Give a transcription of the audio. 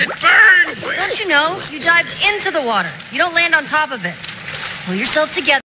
It burns! Don't you know? You dive into the water. You don't land on top of it. Pull yourself together.